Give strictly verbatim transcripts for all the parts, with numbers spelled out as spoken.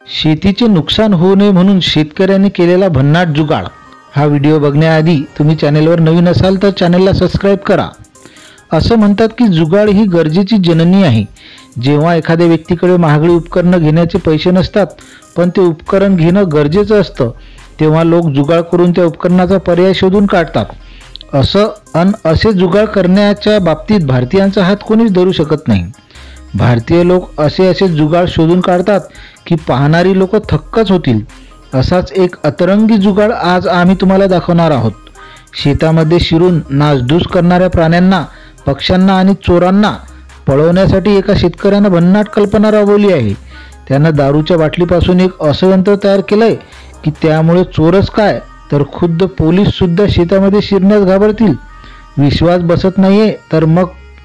शेतीचे नुकसान होऊ नये म्हणून शेतकऱ्यांनी केलेला भन्नाट जुगाड। हा व्हिडिओ बघण्याआधी तुम्ही चॅनलवर नवीन असाल तर चॅनलला सबस्क्राइब करा। असं म्हणतात की जुगाड ही गरजेची जननी आहे। जेव्हा एखाद्या व्यक्तीकडे महागडी उपकरणे घेण्याचे पैसे नसतात पण ते उपकरण घेणं गरजेचं असतं तेव्हा लोक जुगाड करून त्या उपकरणाचा पर्याय शोधून काढतात। असं अन असे जुगाड करण्याच्या बाबतीत भारतीयांचा हात कोणीच धरू शकत नाही। भारतीय लोक असे असे जुगाड शोधून काढतात की पाहणारी लोक थक्कच होतील। असाच एक अतरंगी जुगाड आज आम्ही तुम्हाला दाखवणार आहोत। शेतामध्ये शिरून नासधूस करणाऱ्या प्राण्यांना, पक्ष्यांना आणि चोरांना पळवण्यासाठी एका शेतकऱ्याने भन्नाट कल्पना राबवली आहे। त्यानं दारूच्या बाटलीपासून एक असं यंत्र तयार केलंय की त्यामुळे चोरच काय तर खुद्द पोलीस सुद्धा शेतामध्ये शिरण्यास घाबरतील। विश्वास बसत नाहीये तर मग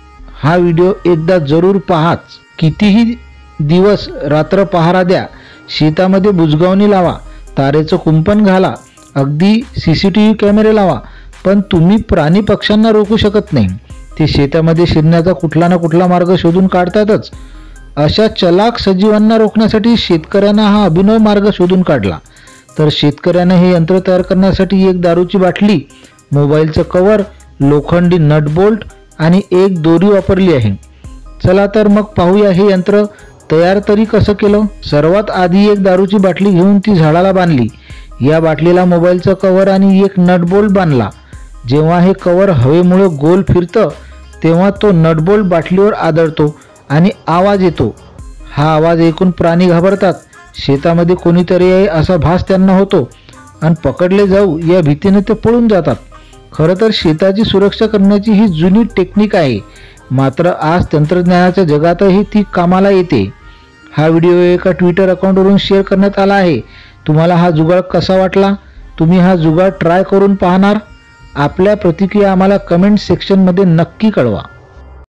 हा व्हिडिओ एकदा जरूर पाहाच। कितीही दिवस रात्र पहारा द्या, शेतामध्ये बुजगावणी लावा, तारेचं कुंपण घाला, अगदी सीसीटीव्ही कॅमेरे लावा, पण तुम्ही प्राणी पक्ष्यांना रोखू शकत नाही। ते शेतामध्ये शिरण्याचा कुठला ना कुठला मार्ग शोधून काढतातच। अशा चलाक सजीवांना रोखण्यासाठी शेतकऱ्यांना हा अभिनव मार्ग शोधून काढला। तर शेतकऱ्याने हे यंत्र तयार करण्यासाठी एक दारूची बाटली, मोबाईलचं कव्हर, लोखंडी नट बोल्ट आणि एक दोरी वापरली आहे। चला तर मग पाहूया हे यंत्र तयार तरी कसं केलं। सर्वात आधी एक दारूची बाटली घेऊन ती झाडाला बांधली। या बाटलीला मोबाईलचं कव्हर आणि एक नट बोल्ट बांधला। जेव्हा हे कव्हर हवेमुळे गोल फिरतं तेव्हा तो नट बोल्ट बाटलीवर आदळतो आणि आवाज येतो। हा आवाज ऐकून प्राणी घाबरतात। शेतामध्ये कोणीतरी आहे असा भास त्यांना होतो आणि पकडले जाऊ या भीतीने ते पळून जातात। खरं तर शेताची सुरक्षा करण्याची ही जुनी टेक्निक आहे, मात्र आज तंत्रज्ञानाच्या जगातही ती कामाला येते। हा व्हिडिओ एका ट्विटर अकाउंटवरून शेअर करण्यात आला आहे। तुम्हाला हा जुगाड कसा वाटला? तुम्ही हा जुगाड ट्राय करून पाहणार? आपल्या प्रतिक्रिया आम्हाला कमेंट सेक्शनमध्ये नक्की कळवा।